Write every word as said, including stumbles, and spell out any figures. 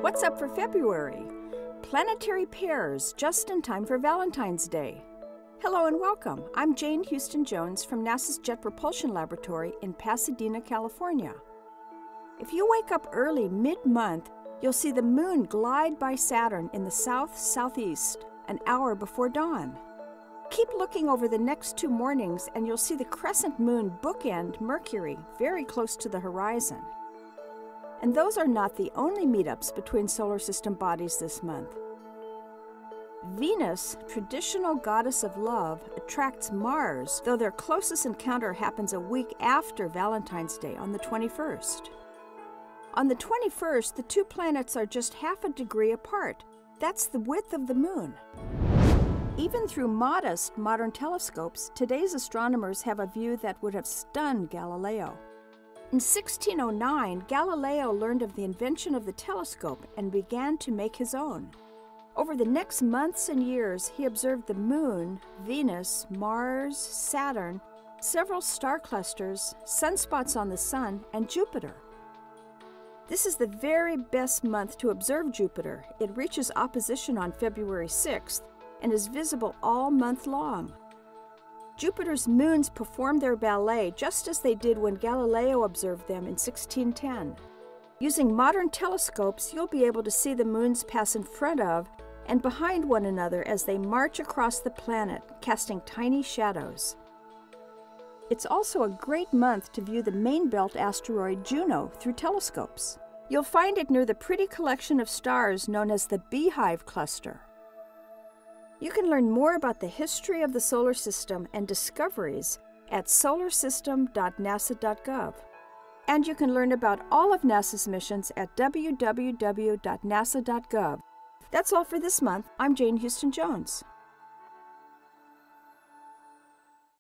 What's up for February? Planetary pairs, just in time for Valentine's Day. Hello and welcome. I'm Jane Houston Jones from NASA's Jet Propulsion Laboratory in Pasadena, California. If you wake up early mid-month, you'll see the moon glide by Saturn in the south-southeast an hour before dawn. Keep looking over the next two mornings and you'll see the crescent moon bookend Mercury very close to the horizon. And those are not the only meetups between solar system bodies this month. Venus, traditional goddess of love, attracts Mars, though their closest encounter happens a week after Valentine's Day on the twenty-first. On the twenty-first, the two planets are just half a degree apart. That's the width of the moon. Even through modest modern telescopes, today's astronomers have a view that would have stunned Galileo. In sixteen oh nine, Galileo learned of the invention of the telescope and began to make his own. Over the next months and years, he observed the Moon, Venus, Mars, Saturn, several star clusters, sunspots on the Sun, and Jupiter. This is the very best month to observe Jupiter. It reaches opposition on February sixth and is visible all month long. Jupiter's moons perform their ballet just as they did when Galileo observed them in sixteen ten. Using modern telescopes, you'll be able to see the moons pass in front of and behind one another as they march across the planet, casting tiny shadows. It's also a great month to view the main belt asteroid Juno through telescopes. You'll find it near the pretty collection of stars known as the Beehive Cluster. You can learn more about the history of the solar system and discoveries at solar system dot nasa dot gov. And you can learn about all of NASA's missions at w w w dot nasa dot gov. That's all for this month. I'm Jane Houston Jones.